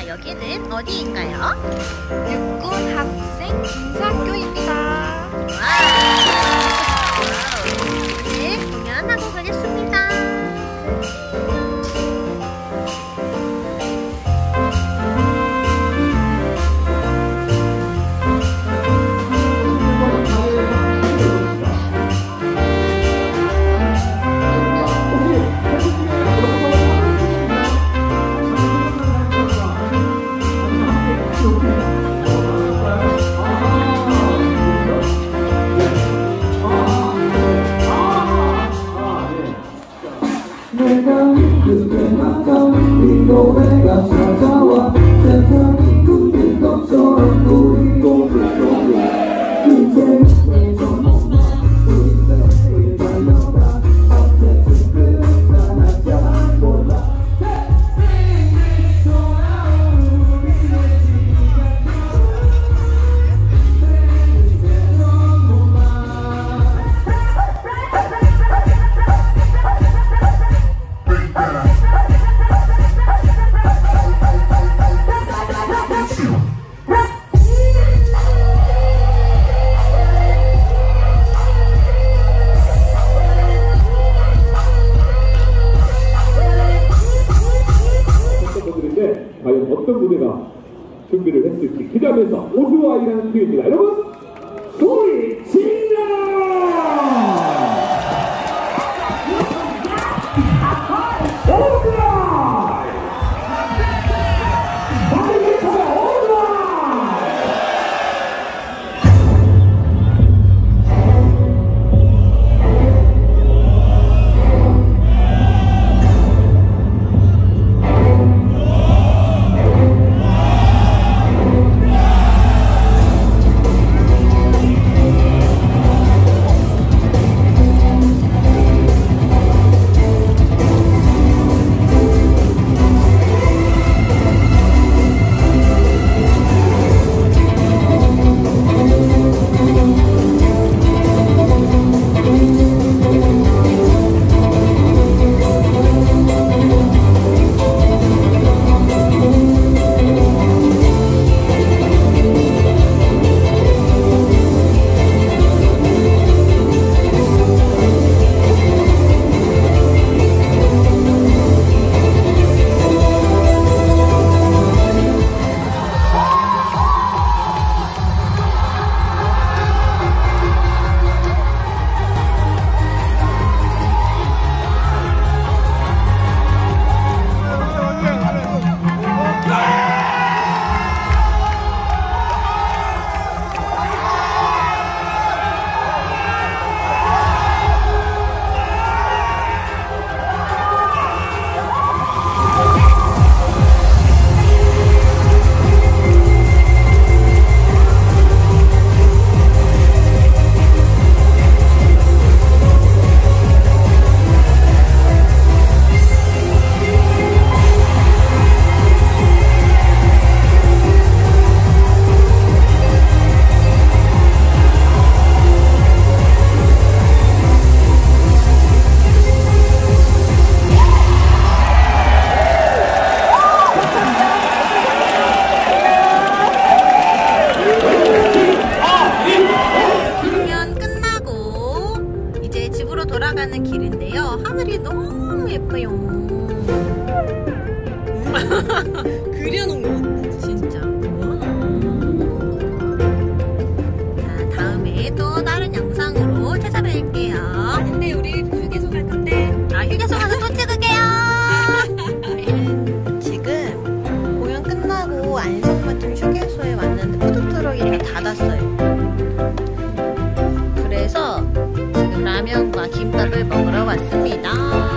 여기는 어디인가요? 육군 학생 중사학교입니다. 와우. 이제 공연하고 가겠습니다. 이 노래가 찾아와 세상이 굴린 것처럼 우리 고백고 인생의 전목만 우리 내일 달려가 언제쯤 끝나날지 몰라 돌아온 우리의 시간 내일의 전목만 과연 어떤 무대가 준비를 했을지 기대하면서 오즈와이라는 팀입니다. 여러분 소리 질러! 돌아가는 길인데요. 하늘이 너무 예뻐요. 그려놓은 것 같아 진짜. 자, 다음에 또 다른 영상으로 찾아뵐게요. 근데 우리 휴게소 갈 건데. 휴게소 가서 또 찍을게요. 저희는 지금 공연 끝나고 안성맞춤 휴게소에 왔는데 푸드트럭이 다 닫았어요. 그래서 지금 라면과 김밥을 먹으러 왔습니다.